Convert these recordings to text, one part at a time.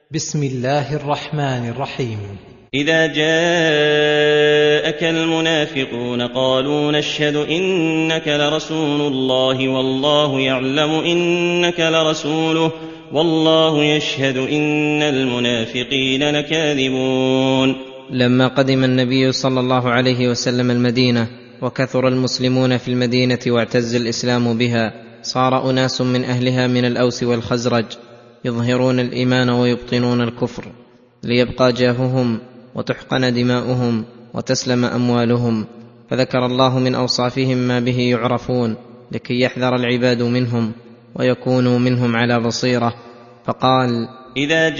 بسم الله الرحمن الرحيم. إذا جاءك المنافقون قالوا نشهد إنك لرسول الله والله يعلم إنك لرسوله والله يشهد إن المنافقين لكاذبون. لما قدم النبي صلى الله عليه وسلم المدينة وكثر المسلمون في المدينة واعتز الإسلام بها، صار أناس من أهلها من الأوس والخزرج يظهرون الإيمان ويبطنون الكفر ليبقى جاههم وتحقن دماؤهم وتسلم أموالهم، فذكر الله من أوصافهم ما به يعرفون لكي يحذر العباد منهم ويكونوا منهم على بصيرة، فقال: إذا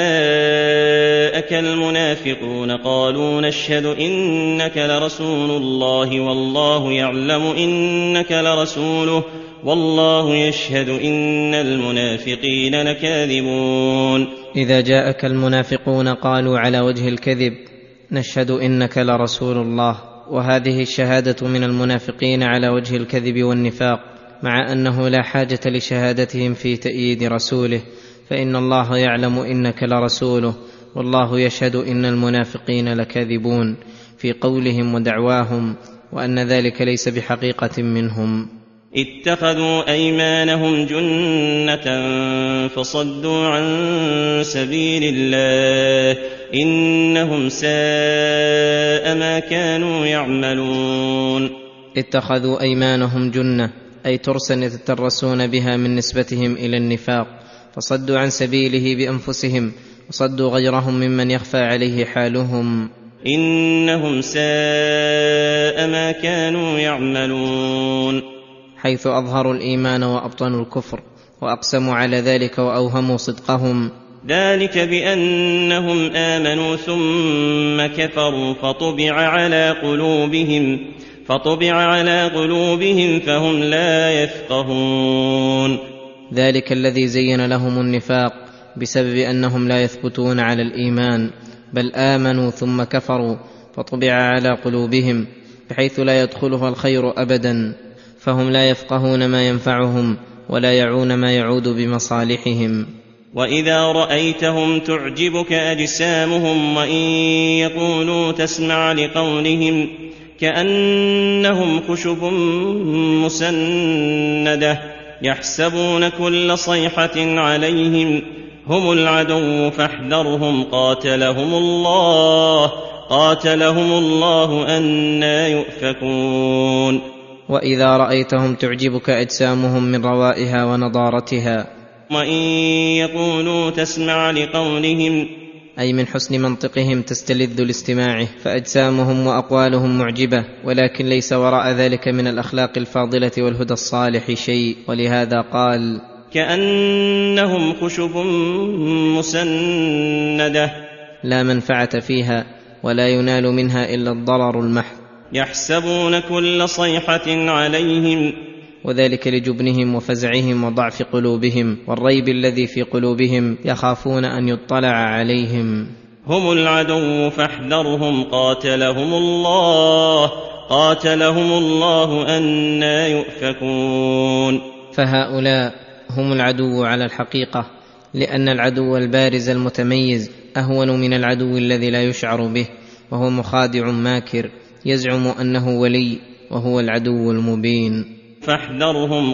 جاءك المنافقون قالوا نشهد إنك لرسول الله والله يعلم إنك لرسوله والله يشهد إن المنافقين لكاذبون. إذا جاءك المنافقون قالوا على وجه الكذب نشهد إنك لرسول الله، وهذه الشهادة من المنافقين على وجه الكذب والنفاق، مع أنه لا حاجة لشهادتهم في تأييد رسوله، فإن الله يعلم إنك لرسوله والله يشهد إن المنافقين لكاذبون في قولهم ودعواهم، وأن ذلك ليس بحقيقة منهم. اتخذوا أيمانهم جنة فصدوا عن سبيل الله إنهم ساء ما كانوا يعملون. اتخذوا أيمانهم جنة أي ترسا يتترسون بها من نسبتهم إلى النفاق، فصدوا عن سبيله بأنفسهم وصدوا غيرهم ممن يخفى عليه حالهم. إنهم ساء ما كانوا يعملون، حيث أظهروا الإيمان وأبطنوا الكفر وأقسموا على ذلك وأوهموا صدقهم. ذلك بأنهم آمنوا ثم كفروا فطبع على قلوبهم فهم لا يفقهون. ذلك الذي زين لهم النفاق بسبب أنهم لا يثبتون على الإيمان، بل آمنوا ثم كفروا فطبع على قلوبهم بحيث لا يدخلها الخير أبدا، فهم لا يفقهون ما ينفعهم ولا يعون ما يعود بمصالحهم. وإذا رأيتهم تعجبك أجسامهم وإن يقولوا تسمع لقولهم كأنهم خشب مسندة يحسبون كل صيحة عليهم هم العدو فاحذرهم قاتلهم الله أنى يؤفكون. وإذا رأيتهم تعجبك أجسامهم من روائها ونضارتها، وإن يقولوا تسمع لقولهم أي من حسن منطقهم تستلذ لاستماعه، فأجسامهم وأقوالهم معجبة، ولكن ليس وراء ذلك من الأخلاق الفاضلة والهدى الصالح شيء، ولهذا قال: كأنهم خشب مسندة لا منفعة فيها ولا ينال منها إلا الضرر المحض. يحسبون كل صيحة عليهم، وذلك لجبنهم وفزعهم وضعف قلوبهم والريب الذي في قلوبهم، يخافون أن يطلع عليهم. هم العدو فاحذرهم قاتلهم الله أنى يؤفكون. فهؤلاء هم العدو على الحقيقة، لأن العدو البارز المتميز أهون من العدو الذي لا يشعر به، وهو مخادع ماكر يزعم أنه ولي وهو العدو المبين. فاحذرهم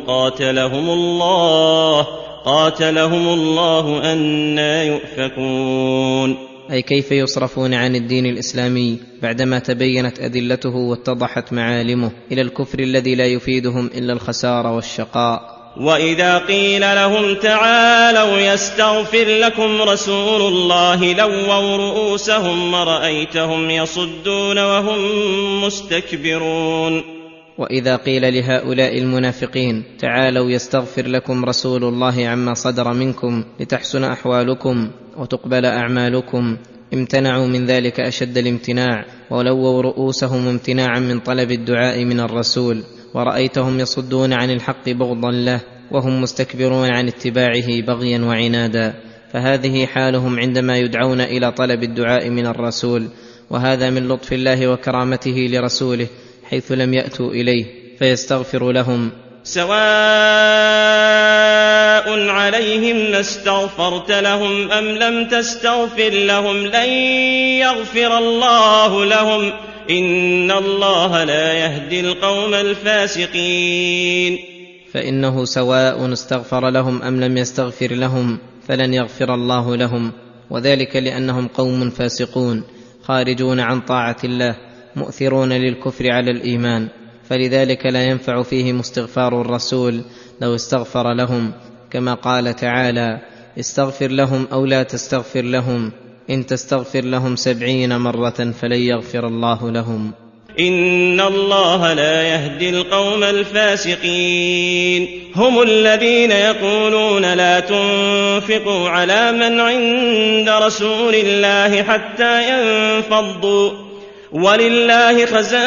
قاتلهم الله أنى يؤفكون. أي كيف يصرفون عن الدين الإسلامي بعدما تبينت أدلته واتضحت معالمه إلى الكفر الذي لا يفيدهم إلا الخسار والشقاء. وإذا قيل لهم تعالوا يستغفر لكم رسول الله لووا رؤوسهم ورأيتهم يصدون وهم مستكبرون. وإذا قيل لهؤلاء المنافقين تعالوا يستغفر لكم رسول الله عما صدر منكم لتحسن أحوالكم وتقبل أعمالكم، امتنعوا من ذلك أشد الامتناع، ولووا رؤوسهم امتناعا من طلب الدعاء من الرسول، ورأيتهم يصدون عن الحق بغضا له وهم مستكبرون عن اتباعه بغيا وعنادا. فهذه حالهم عندما يدعون إلى طلب الدعاء من الرسول، وهذا من لطف الله وكرامته لرسوله حيث لم يأتوا إليه فيستغفر لهم، سواء عليهم استغفرت لهم أم لم تستغفر لهم لن يغفر الله لهم إن الله لا يهدي القوم الفاسقين. فإنه سواء استغفر لهم أم لم يستغفر لهم فلن يغفر الله لهم، وذلك لأنهم قوم فاسقون خارجون عن طاعة الله مؤثرون للكفر على الإيمان، فلذلك لا ينفع فيهم استغفار الرسول لو استغفر لهم، كما قال تعالى: استغفر لهم أو لا تستغفر لهم إن تستغفر لهم 70 مرة فلن يغفر الله لهم. إن الله لا يهدي القوم الفاسقين. هم الذين يقولون لا تنفقوا على من عند رسول الله حتى ينفضوا ولله خزائن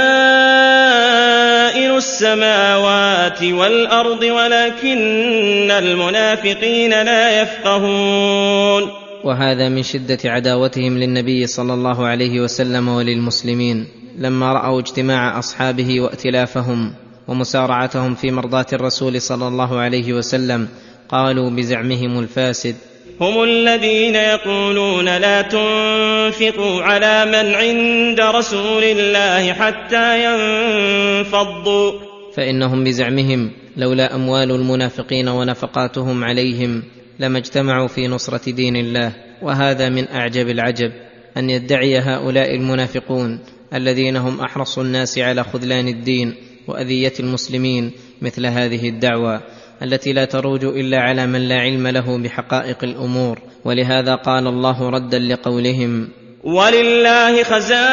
السماوات والأرض ولكن المنافقين لا يفقهون. وهذا من شدة عداوتهم للنبي صلى الله عليه وسلم وللمسلمين، لما رأوا اجتماع أصحابه وائتلافهم ومسارعتهم في مرضاة الرسول صلى الله عليه وسلم قالوا بزعمهم الفاسد: هم الذين يقولون لا تنفقوا على من عند رسول الله حتى ينفضوا. فإنهم بزعمهم لولا أموال المنافقين ونفقاتهم عليهم لما اجتمعوا في نصرة دين الله. وهذا من أعجب العجب أن يدعي هؤلاء المنافقون الذين هم أحرص الناس على خذلان الدين وأذية المسلمين مثل هذه الدعوة التي لا تروج إلا على من لا علم له بحقائق الأمور. ولهذا قال الله ردا لقولهم: ولله خزائن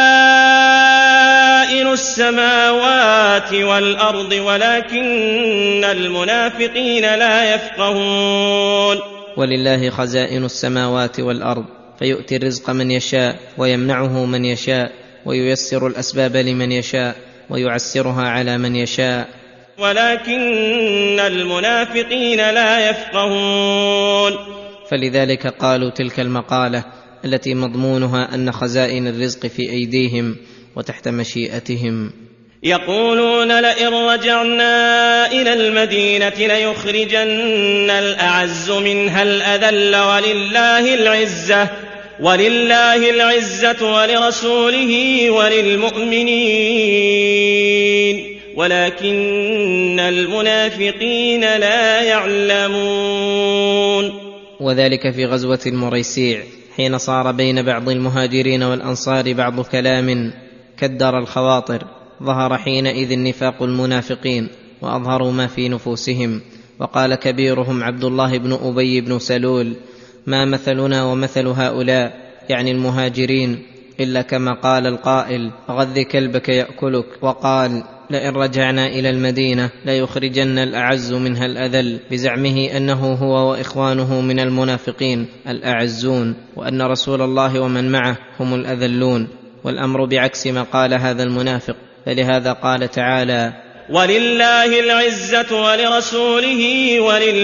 السماوات والأرض ولكن المنافقين لا يفقهون. ولله خزائن السماوات والأرض، فيؤتي الرزق من يشاء ويمنعه من يشاء وييسر الأسباب لمن يشاء ويعسرها على من يشاء، ولكن المنافقين لا يفقهون. فلذلك قالوا تلك المقالة التي مضمونها أن خزائن الرزق في أيديهم وتحت مشيئتهم. يقولون لئن رجعنا إلى المدينة ليخرجن الأعز منها الأذل ولله العزة ولرسوله وللمؤمنين ولكن المنافقين لا يعلمون. وذلك في غزوة المريسيع حين صار بين بعض المهاجرين والأنصار بعض كلام كدر الخواطر، ظهر حينئذ نفاق المنافقين وأظهروا ما في نفوسهم. وقال كبيرهم عبد الله بن أبي بن سلول: ما مثلنا ومثل هؤلاء، يعني المهاجرين، إلا كما قال القائل: غذ كلبك يأكلك. وقال: لئن رجعنا إلى المدينة ليخرجن الأعز منها الأذل، بزعمه أنه هو وإخوانه من المنافقين الأعزون، وأن رسول الله ومن معه هم الأذلون، والأمر بعكس ما قال هذا المنافق. فلهذا قال تعالى: ولله العزة ولرسوله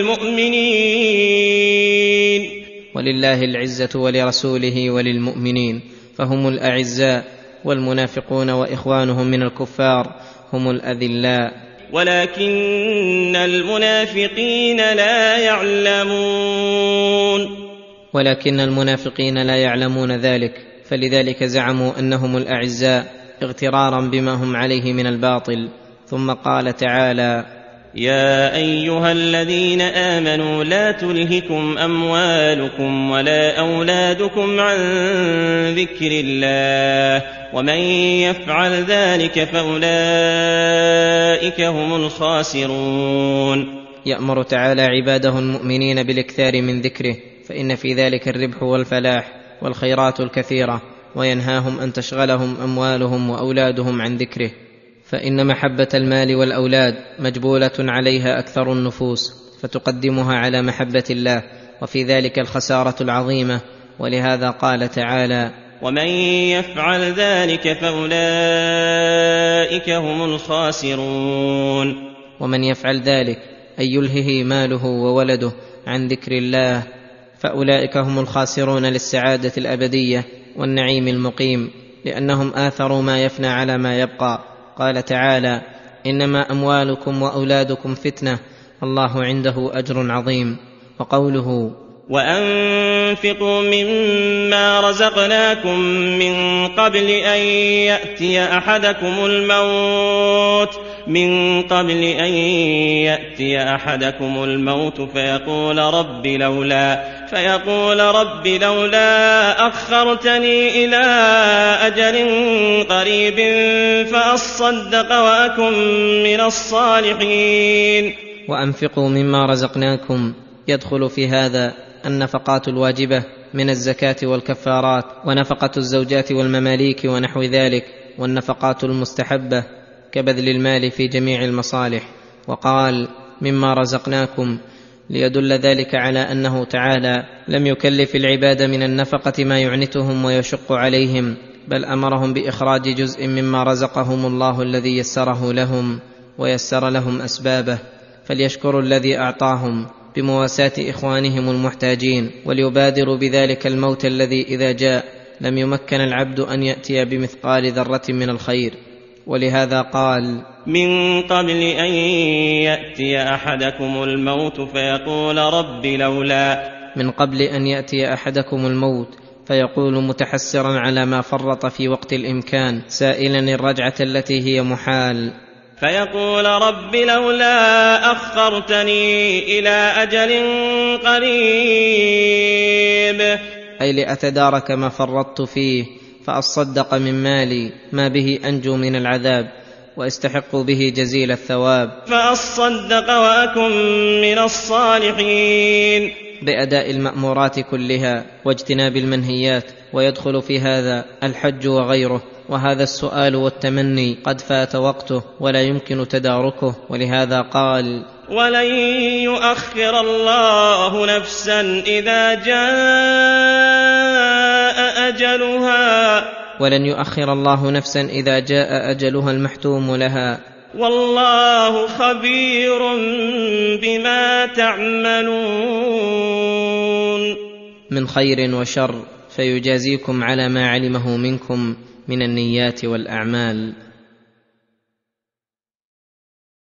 وللمؤمنين. ولله العزة ولرسوله وللمؤمنين، فهم الأعزاء، والمنافقون وإخوانهم من الكفار هم الأذلاء. ولكن المنافقين لا يعلمون. ولكن المنافقين لا يعلمون ذلك، فلذلك زعموا أنهم الأعزاء اغترارا بما هم عليه من الباطل. ثم قال تعالى: يا أيها الذين آمنوا لا تلهكم أموالكم ولا أولادكم عن ذكر الله ومن يفعل ذلك فأولئك هم الخاسرون. يأمر تعالى عباده المؤمنين بالاكثار من ذكره، فإن في ذلك الربح والفلاح والخيرات الكثيرة، وينهاهم أن تشغلهم أموالهم وأولادهم عن ذكره، فإن محبة المال والأولاد مجبولة عليها أكثر النفوس، فتقدمها على محبة الله، وفي ذلك الخسارة العظيمة. ولهذا قال تعالى: ومن يفعل ذلك فأولئك هم الخاسرون. ومن يفعل ذلك أي يلهه ماله وولده عن ذكر الله فأولئك هم الخاسرون للسعادة الأبدية والنعيم المقيم، لأنهم آثروا ما يفنى على ما يبقى. قال تعالى: انما اموالكم واولادكم فتنه الله عنده اجر عظيم. وقوله وأنفقوا مما رزقناكم من قبل أن يأتي أحدكم الموت فيقول رب لولا أخرتني إلى أجل قريب فأصدق وأكن من الصالحين. وأنفقوا مما رزقناكم يدخل في هذا النفقات الواجبة من الزكاة والكفارات، ونفقة الزوجات والمماليك ونحو ذلك، والنفقات المستحبة كبذل المال في جميع المصالح. وقال مما رزقناكم ليدل ذلك على أنه تعالى لم يكلف العباد من النفقة ما يعنتهم ويشق عليهم، بل أمرهم بإخراج جزء مما رزقهم الله الذي يسره لهم ويسر لهم أسبابه، فليشكروا الذي أعطاهم بمواساة إخوانهم المحتاجين، وليبادروا بذلك الموت الذي إذا جاء لم يمكن العبد أن يأتي بمثقال ذرة من الخير. ولهذا قال من قبل أن يأتي أحدكم الموت فيقول رب لولا، من قبل أن يأتي أحدكم الموت فيقول متحسرا على ما فرط في وقت الإمكان، سائلا الرجعة التي هي محال، فيقول رب لولا أخرتني إلى أجل قريب، أي لأتدارك ما فرطت فيه فأصدق من مالي ما به أنجو من العذاب وأستحق به جزيل الثواب، فأصدق وأكن من الصالحين، بأداء المأمورات كلها واجتناب المنهيات. ويدخل في هذا الحج وغيره. وهذا السؤال والتمني قد فات وقته ولا يمكن تداركه، ولهذا قال ولن يؤخر الله نفسا إذا جاء أجلها، ولن يؤخر الله نفسا إذا جاء أجلها المحتوم لها، والله خبير بما تعملون من خير وشر، فيجازيكم على ما علمه منكم من النيات والأعمال.